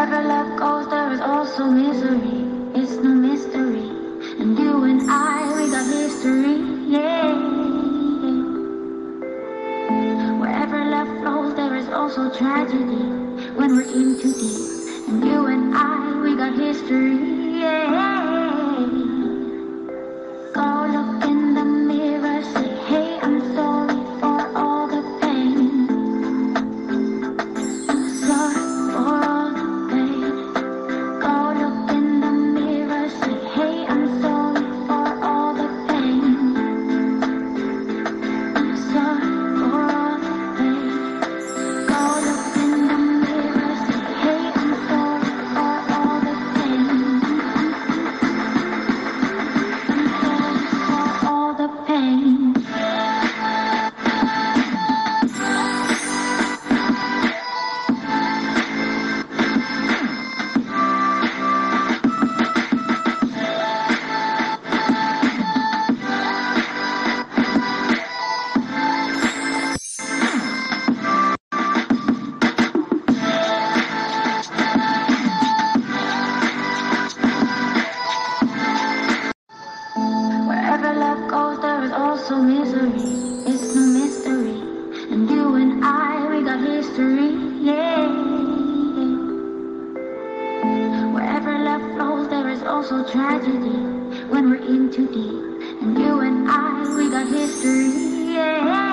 Wherever love goes, there is also misery. It's no mystery. And you and I, we got history. Yeah. Wherever love flows, there is also tragedy. When we're in too deep. And you and I, we got history. Yeah. Go look in the mirror, say, hey, I'm sorry for all the pain. I'm sorry for all the pain. Go look in the mirror, say, hey, I'm sorry for all the pain. I'm sorry for all the pain. Go look in the mirror, say, hey, I'm sorry for all the pain. I'm sorry for all the pain. Wherever love goes, there is also misery. It's no mystery. And you and I, we got history. Yeah. Wherever love flows, there is also tragedy. When we're in too deep. And you and I, we got history. Yeah.